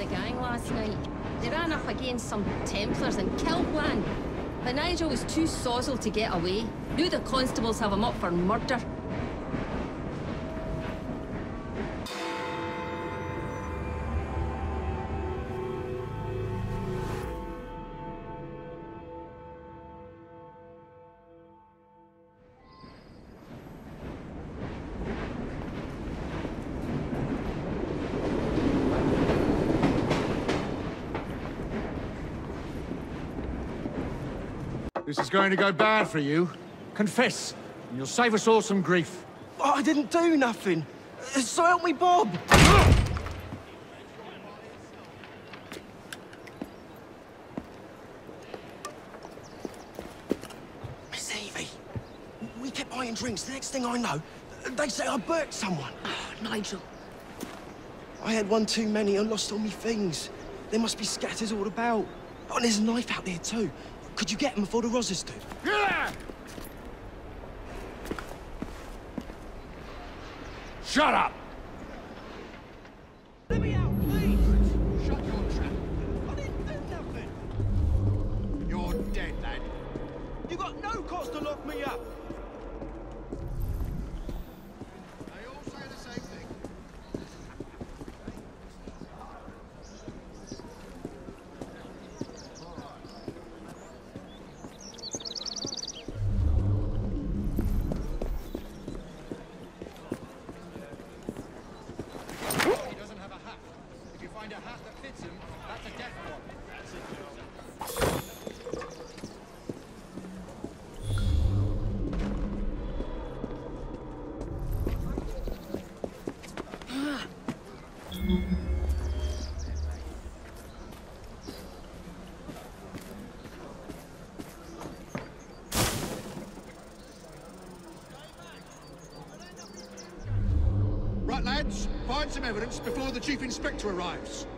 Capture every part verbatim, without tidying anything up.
gang last night. They ran up against some Templars and killed one. But Nigel was too sozzled to get away. Knew the constables have him up for murder. This is going to go bad for you. Confess, and you'll save us all some grief. Oh, I didn't do nothing. So help me, Bob. Miss Evie, we kept buying drinks. The next thing I know, they say I burnt someone. Oh, Nigel. I had one too many and lost all my things. There must be scatters all about. Oh, and there's a knife out there too. Could you get them before the Rozzers do? Yeah! Shut up! Let me out, please! Shut your trap. I didn't do nothing. You're dead, lad. You got no cause to lock me up. They all say the same thing. Right, lads, find some evidence before the Chief Inspector arrives.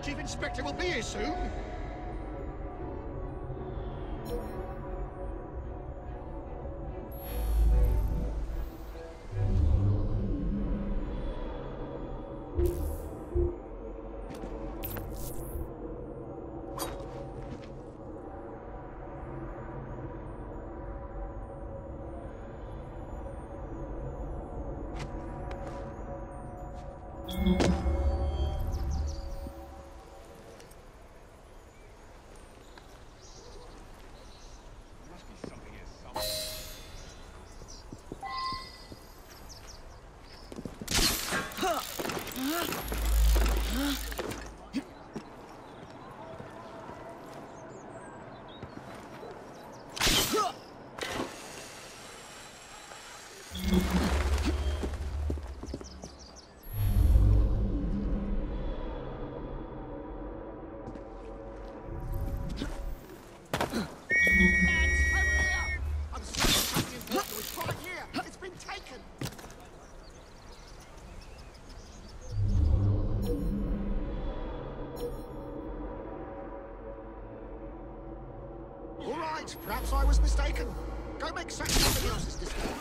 Chief Inspector will be here soon. Perhaps I was mistaken. Go make sense of somebody else's display.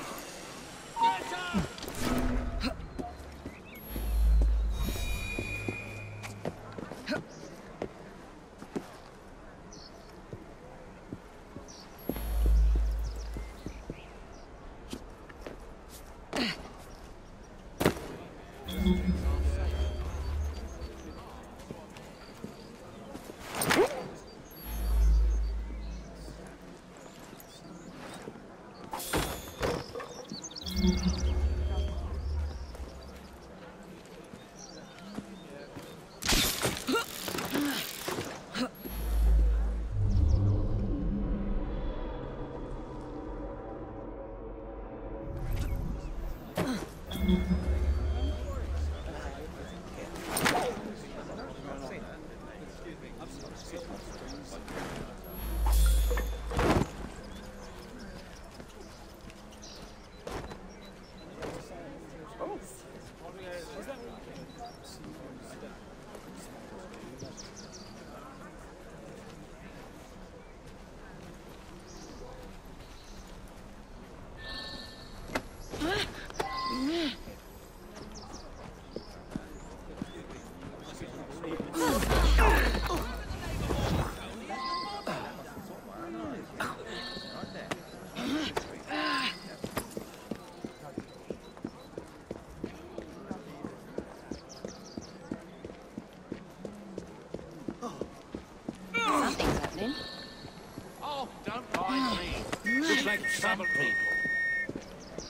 Some people.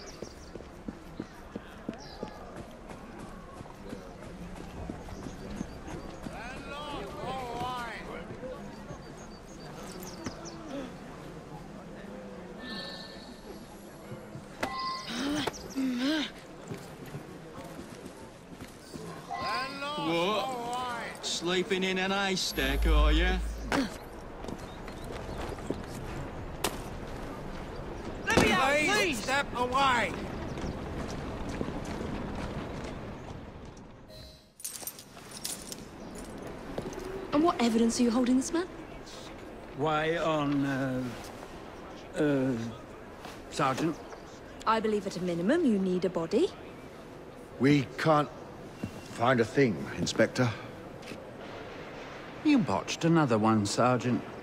What? Sleeping in an haystack, are you? Please step away! And what evidence are you holding this man? Way on, uh... Uh... Sergeant? I believe at a minimum you need a body. We can't find a thing, Inspector. You botched another one, Sergeant.